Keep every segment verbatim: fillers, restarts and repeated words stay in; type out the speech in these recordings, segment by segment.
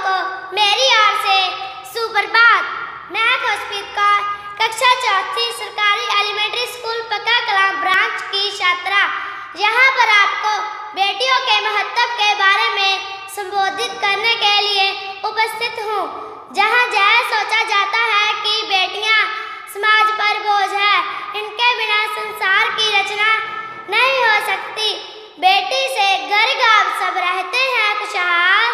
को मेरी ओर से सुप्रभात। मैं खुशप्रीत कौर कक्षा चौथी सरकारी एलिमेंट्री स्कूल पक्का कलान ब्रांच की छात्रा यहाँ पर आपको बेटियों के महत्व के बारे में संबोधित करने के लिए उपस्थित हूँ। जहाँ यह सोचा जाता है कि बेटियाँ समाज पर बोझ है, इनके बिना संसार की रचना नहीं हो सकती। बेटी से घर गाँव सब रहते हैं खुशहाल,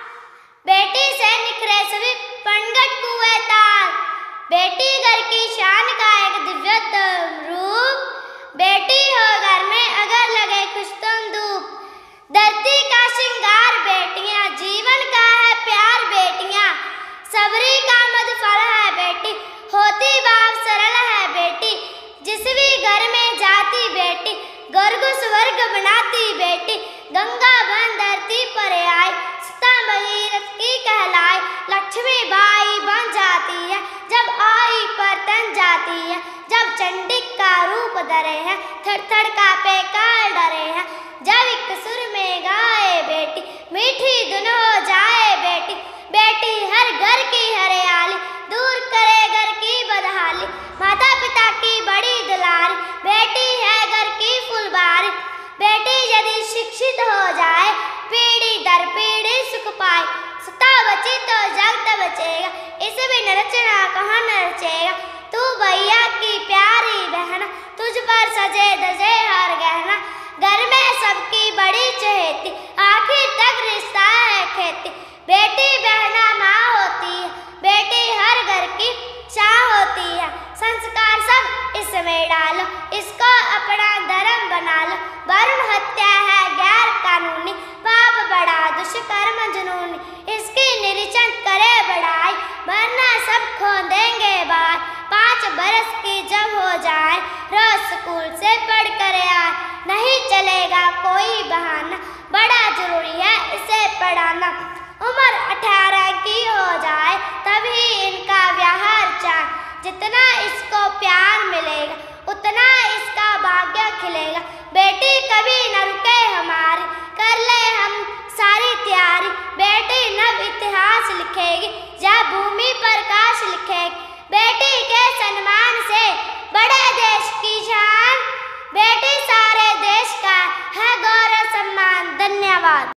बेटी से निखरे सभी पंगट कुएं ताल। बेटी घर की शान का एक दिव्यतम रूप, बेटी हो घर में अगर लगे खुशतम धूप। धरती का श्रृंगार बेटियां, जीवन का है प्यार बेटियां, सबरी का मधुफल है बेटी, होती बाप सरल है बेटी। जिस भी घर में जाती बेटी, घर को स्वर्ग बनाती बेटी। गंगा बन धरती पर आई, सीता भगीरथ की कहलाई। लक्ष्मी बाई बन जाती है जब आई पर तन जाती है, जब चंडी का रूप धरे है, थर थर कांपे काल डरे है। जब एक सुर में गाए बेटी, मीठी धुन हो जाए बेटी। बेटी हर घर की हरियाली, दूर करे घर की बदहाली। माता पिता की बड़ी दुलारी, बेटी है घर की फुलबारी। बेटी यदि शिक्षित हो जाए, पीढ़ी दर पीढ़ी सुख पाए। सत्ता बची तो जगत बचेगा, इस बिन रचना कहाँ न रचेगा। तू भैया की प्यारी बहन, तुझ पर सजे धजे हर गहना। घर में सबकी बड़ी चहेती, आखिर तक रिश्ता है खेती। बेटी बहना माँ होती है, बेटी हर घर की चाह होती है। संस्कार सब इसमें डालो, इसको अपना धर्म बना लो। वरुण हत्या है गैर कानूनी, पाप बड़ा दुष्कर्म जुनूनी। इसकी निरीक्षण करे बढ़ाई, वरना सब खो देंगे बाई। पाँच बरस की जब हो जाए, रोज स्कूल से पढ़ कर आए। नहीं चलेगा कोई बहाना, बड़ा जरूरी है इसे पढ़ाना। उम्र अठारह की हो जाए, तभी इनका व्यवहार चाहे। जितना इसको प्यार मिलेगा, उतना इसका भाग्य खिलेगा। बेटी कभी न रुके हमारी, कर ले हम सारी तैयारी। बेटी नव इतिहास लिखेगी, जहाँ भूमि पर काश लिखेगी। बेटी के सम्मान से बड़े देश की शान, बेटी सारे देश का है गौरव सम्मान। धन्यवाद।